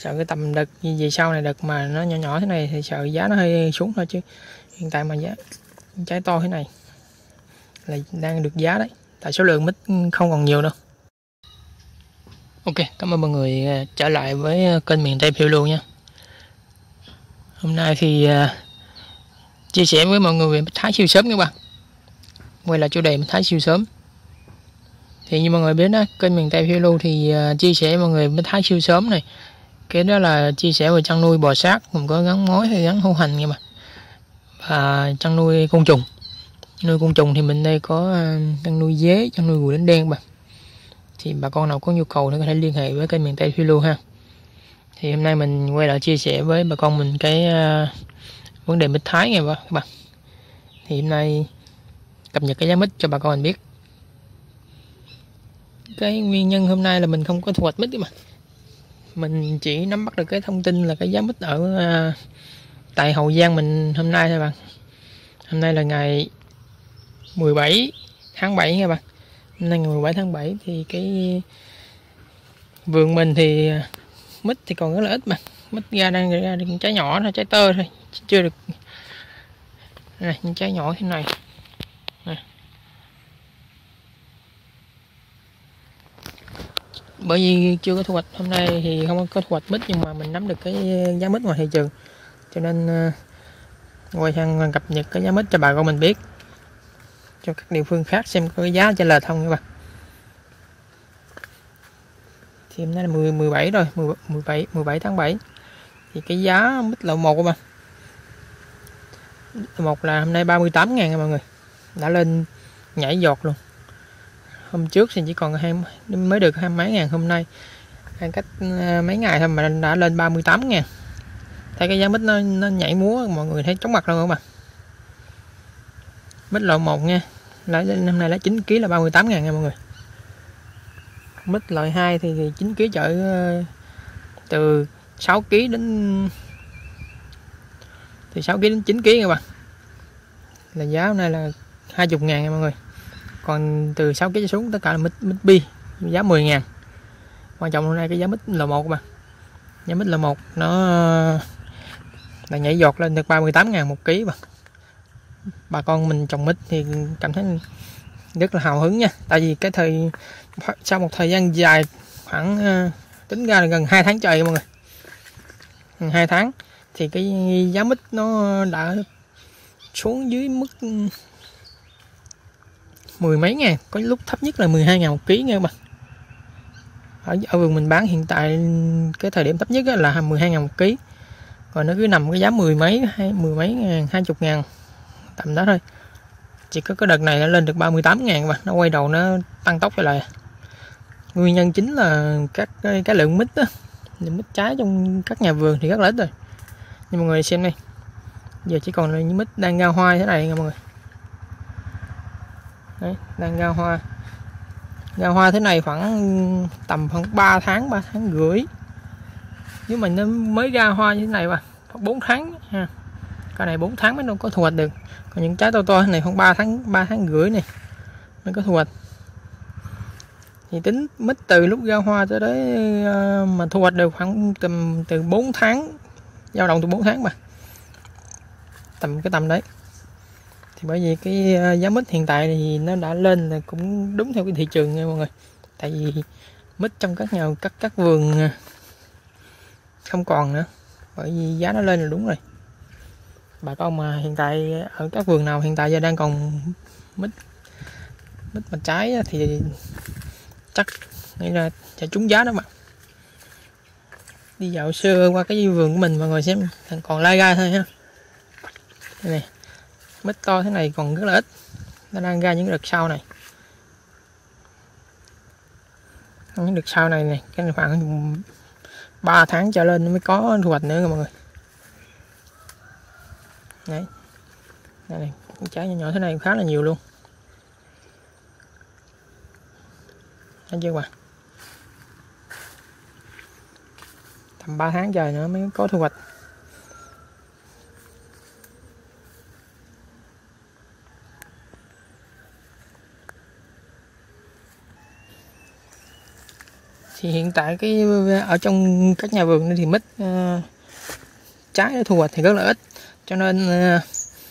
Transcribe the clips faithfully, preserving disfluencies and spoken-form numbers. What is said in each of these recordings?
Sợ cái tầm đợt về sau này, đợt mà nó nhỏ nhỏ thế này thì sợ giá nó hơi xuống thôi, chứ hiện tại mà giá trái to thế này là đang được giá đấy, tại số lượng mít không còn nhiều đâu. Ok, cảm ơn mọi người trở lại với kênh miền Tây phiêu lưu nha. Hôm nay thì uh, chia sẻ với mọi người về mít Thái siêu sớm các bạn. Quay lại chủ đề mít Thái siêu sớm. Thì như mọi người biết đó, kênh miền Tây phiêu lưu thì uh, chia sẻ mọi người mít Thái siêu sớm này. Cái đó là chia sẻ về chăn nuôi bò sát, cũng có gắn mối hay gắn hữu hành nha mà. Và chăn nuôi côn trùng. Nuôi côn trùng thì mình đây có uh, chăn nuôi dế, chăn nuôi ruồi đánh đen mà. Thì bà con nào có nhu cầu thì có thể liên hệ với kênh miền Tây phiêu lưu ha. Thì hôm nay mình quay lại chia sẻ với bà con mình cái uh, vấn đề mít Thái nghe các bạn. Thì hôm nay cập nhật cái giá mít cho bà con mình biết. Cái nguyên nhân hôm nay là mình không có thu hoạch mít mà mình chỉ nắm bắt được cái thông tin là cái giá mít ở uh, tại Hậu Giang mình hôm nay thôi bạn. Hôm nay là ngày mười bảy tháng bảy nha bạn. Hôm nay ngày mười bảy tháng bảy thì cái vườn mình thì mít thì còn rất là ít mà. Mít ra đang ra những trái nhỏ thôi, trái tơ thôi, chưa được. Này, những trái nhỏ thế này. Này. Bởi vì chưa có thu hoạch, hôm nay thì không có thu hoạch mít, nhưng mà mình nắm được cái giá mít ngoài thị trường, cho nên uh, quay sang cập nhật cái giá mít cho bà con mình biết, cho các địa phương khác xem có cái giá trên lệch không các bạn. Thì hôm nay là mười, mười bảy rồi, mười bảy, mười bảy tháng bảy. Thì cái giá mít lậu một các bạn, lậu một là hôm nay ba mươi tám ngàn mọi người, đã lên nhảy giọt luôn. Hôm trước thì chỉ còn hai, mới được hai mấy ngàn, hôm nay cách mấy ngày thôi mà đã lên ba mươi tám ngàn. Thấy cái giá mít nó, nó nhảy múa, mọi người thấy chóng mặt luôn các bạn. Mít loại một nha, lấy năm nay lấy chín ki lô gam là ba mươi tám ngàn nha mọi người. Mít loại hai thì, thì chín ki lô gam chở từ sáu ki lô gam đến từ sáu ki lô gam đến chín ki lô gam các bạn. Là giá hôm nay là hai mươi ngàn nha mọi người. Còn từ sáu ki lô gam xuống tất cả là mít mít bi, giá mười ngàn. Quan trọng hôm nay cái giá mít là một mà. Giá mít là một nó là nhảy giọt lên được ba mươi tám ngàn một ký mà. Bà con mình trồng mít thì cảm thấy rất là hào hứng nha. Tại vì cái thời sau một thời gian dài, khoảng tính ra là gần hai tháng trời mọi người. Gần hai tháng thì cái giá mít nó đã xuống dưới mức mười mấy ngàn, có lúc thấp nhất là mười hai ngàn một ký nha các bạn. Ở, ở vườn mình bán hiện tại cái thời điểm thấp nhất là mười hai ngàn một ký. Còn nó cứ nằm cái giá mười mấy, hay mười mấy ngàn, hai mươi ngàn tầm đó thôi. Chỉ có cái đợt này nó lên được ba mươi tám ngàn mà nó quay đầu nó tăng tốc trở lại. Nguyên nhân chính là các cái, cái lượng mít đó, lượng mít trái trong các nhà vườn thì rất là ít rồi. Nhưng mọi người xem đây, giờ chỉ còn là những mít đang ra hoa thế này nha mọi người. Đấy, đang ra hoa. Ra hoa thế này khoảng tầm khoảng ba tháng, ba tháng rưỡi. Nếu mình nó mới ra hoa như thế này mà bốn tháng ha. Cái này bốn tháng mới đâu có thu hoạch được. Còn những trái to to này khoảng ba tháng, ba tháng rưỡi này mới có thu hoạch. Thì tính mít từ lúc ra hoa tới đấy mà thu hoạch được khoảng tầm từ bốn tháng, dao động từ bốn tháng mà. Tầm cái tầm đấy. Thì bởi vì cái giá mít hiện tại thì nó đã lên là cũng đúng theo cái thị trường nha mọi người. Tại vì mít trong các nhà các các vườn không còn nữa. Bởi vì giá nó lên là đúng rồi. Bà con mà hiện tại ở các vườn nào hiện tại giờ đang còn mít mít mà trái thì chắc nghĩ là sẽ trúng giá đó mà. Đi dạo sơ qua cái vườn của mình mọi người xem, còn lai gai thôi ha. Đây này, mít to thế này còn rất là ít, nó đang ra những đợt sau này. Những đợt sau này này, cái này khoảng ba tháng trở lên mới có thu hoạch nữa mọi người. Đấy. Đây này, trái nhỏ nhỏ thế này khá là nhiều luôn. Thấy chưa bạn? Tầm ba tháng trời nữa mới có thu hoạch. Thì hiện tại cái ở trong các nhà vườn thì mít uh, trái để thu hoạch thì rất là ít, cho nên uh,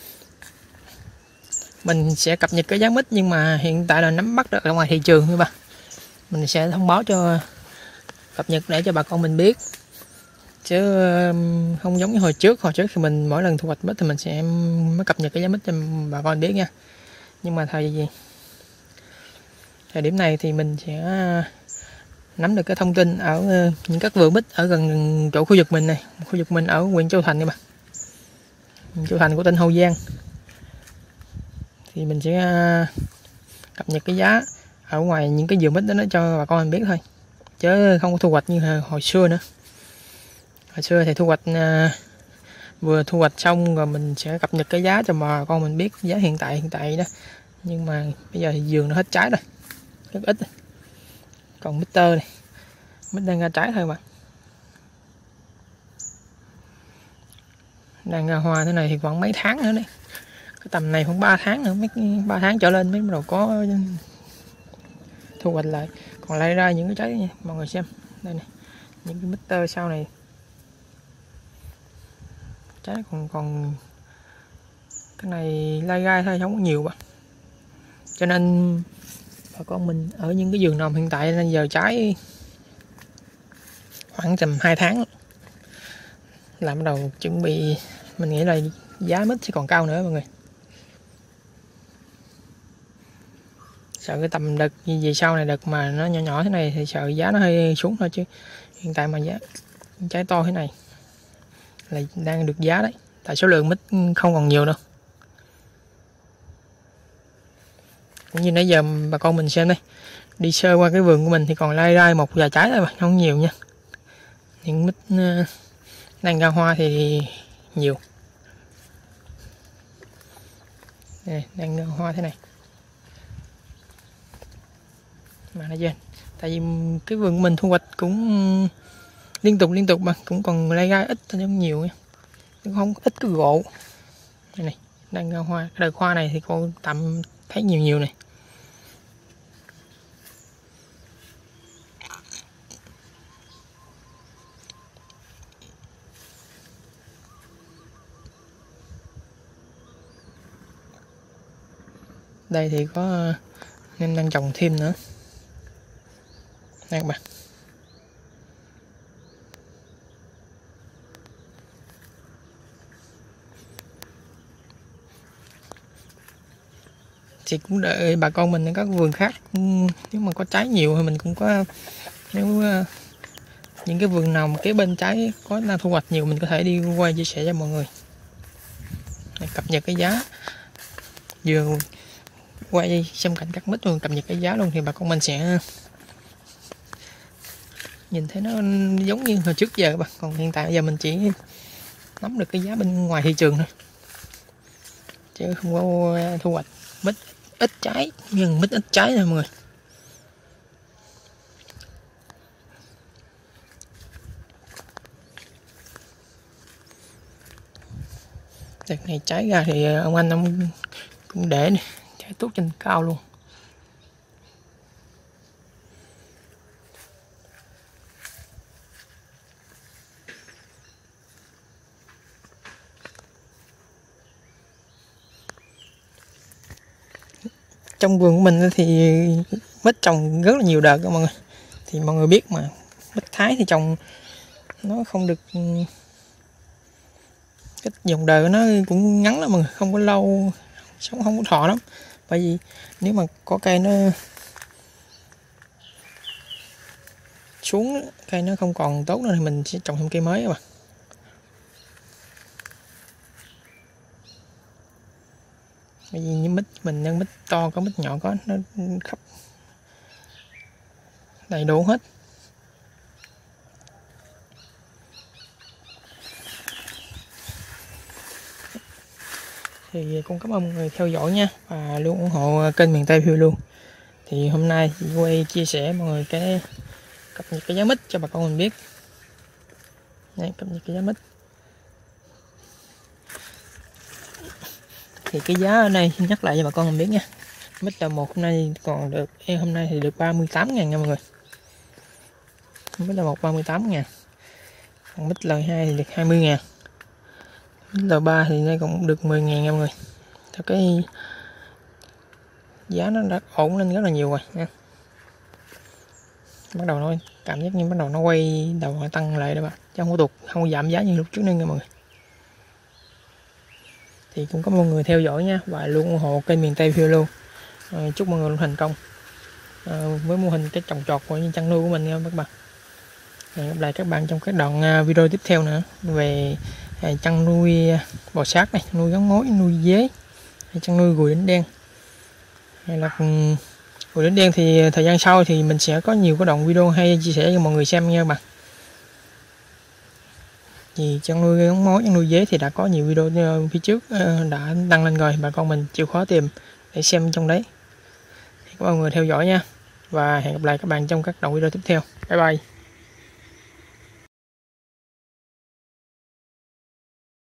mình sẽ cập nhật cái giá mít, nhưng mà hiện tại là nắm bắt được ở ngoài thị trường thôi bà. Mình sẽ thông báo cho cập nhật để cho bà con mình biết, chứ không giống như hồi trước. Hồi trước thì mình mỗi lần thu hoạch mít thì mình sẽ mới cập nhật cái giá mít cho bà con biết nha. Nhưng mà thời thời điểm này thì mình sẽ nắm được cái thông tin ở những các vườn mít ở gần chỗ khu vực mình này. Khu vực mình ở huyện Châu Thành nha bà, huyện Châu Thành của tỉnh Hậu Giang. Thì mình sẽ cập nhật cái giá ở ngoài những cái vườn mít đó cho bà con mình biết thôi, chứ không có thu hoạch như hồi xưa nữa. Hồi xưa thì thu hoạch uh, vừa thu hoạch xong rồi mình sẽ cập nhật cái giá cho bà con mình biết giá hiện tại hiện tại đó. Nhưng mà bây giờ thì vườn nó hết trái rồi, rất ít rồi. Còn mít tơ này, mít đang ra trái thôi mà. Đang ra hoa thế này thì khoảng mấy tháng nữa đấy. Cái tầm này khoảng ba tháng nữa, mấy ba tháng trở lên mới bắt đầu có thu hoạch lại. Còn lấy ra những cái trái nha, mọi người xem. Đây này, những cái mít tơ sau này trái còn còn cái này lai gai thôi, không có nhiều bà. Cho nên bà con mình ở những cái vườn nòm hiện tại nên giờ trái khoảng tầm hai tháng là bắt đầu chuẩn bị. Mình nghĩ là giá mít sẽ còn cao nữa mọi người. Sợ cái tầm đợt như vậy sau này, đợt mà nó nhỏ nhỏ thế này thì sợ giá nó hơi xuống thôi, chứ hiện tại mà giá trái to thế này là đang được giá đấy, tại số lượng mít không còn nhiều đâu. Cũng như nãy giờ bà con mình xem đây, đi sơ qua cái vườn của mình thì còn lai rai một vài trái thôi mà, không nhiều nha. Những mít đang ra hoa thì nhiều. Đây, đang ra hoa thế này mà nó trên, tại vì cái vườn của mình thu hoạch cũng liên tục liên tục mà cũng còn lai gai ít thôi, không nhiều nha, không ít cái gỗ. Đây này, đang ra hoa, cái đợt hoa này thì cô tầm thấy nhiều nhiều này. Đây thì có nên đang trồng thêm nữa. Đây các bạn. Thì cũng đợi bà con mình ở các vườn khác, nếu mà có trái nhiều thì mình cũng có, nếu những cái vườn nào mà kế bên trái có đang thu hoạch nhiều mình có thể đi quay chia sẻ cho mọi người. Để cập nhật cái giá, vừa quay xem cảnh các mít luôn, cập nhật cái giá luôn thì bà con mình sẽ nhìn thấy nó giống như hồi trước giờ. Còn hiện tại giờ mình chỉ nắm được cái giá bên ngoài thị trường thôi, chứ không có thu hoạch mít ít trái, nhưng mít ít trái thôi mọi người. Đợt này trái ra thì ông anh ông cũng để này, trái tốt trên cao luôn. Trong vườn của mình thì mít trồng rất là nhiều đợt đó mọi người. Thì mọi người biết mà, mít Thái thì trồng nó không được, cái dòng đời của nó cũng ngắn lắm mọi người, không có lâu, sống không có thọ lắm. Bởi vì nếu mà có cây nó xuống, cây nó không còn tốt nữa thì mình sẽ trồng thêm cây mới mà. Bởi vì những mít mình nhân mít to có mít nhỏ có, nó khắp đầy đủ hết. Thì cũng cảm ơn mọi người theo dõi nha, và luôn ủng hộ kênh Miền Tây Phiêu Lưu. Thì hôm nay chị quay chia sẻ mọi người cái cập nhật cái giá mít cho bà con mình biết. Đây, cập nhật cái giá mít. Thì cái giá ở đây nhắc lại cho bà con mình biết nha. Mít là một hôm nay còn được, em hôm nay thì được ba mươi tám ngàn nha mọi người. mít L một ba mươi tám ngàn, còn mít L hai thì được hai mươi ngàn, mít L ba thì đây cũng được mười ngàn nha mọi người. Theo cái giá nó đã ổn lên rất là nhiều rồi nha. Bắt đầu nó cảm giác như bắt đầu nó quay đầu nó tăng lại đó bạn, chứ không có tụt, không có giảm giá như lúc trước nữa nha mọi người. Thì cũng có mọi người theo dõi nha, và luôn ủng hộ kênh miền Tây Phiêu Lưu. À, chúc mọi người luôn thành công à, với mô hình cái trồng trọt của chăn nuôi của mình nha các bạn. Hẹn gặp lại các bạn trong các đoạn video tiếp theo nữa về chăn nuôi bò sát này, nuôi gắn mối, nuôi dế, chăn nuôi ruồi đỉnh đen, hay là ruồi đỉnh đen thì thời gian sau thì mình sẽ có nhiều cái đoạn video hay chia sẻ cho mọi người xem nha các bạn. Vì chăn nuôi gắn mối, chăn nuôi dế thì đã có nhiều video phía trước đã đăng lên rồi, bà con mình chịu khó tìm để xem trong đấy. Các mọi người theo dõi nha, và hẹn gặp lại các bạn trong các đoạn video tiếp theo. Bye bye.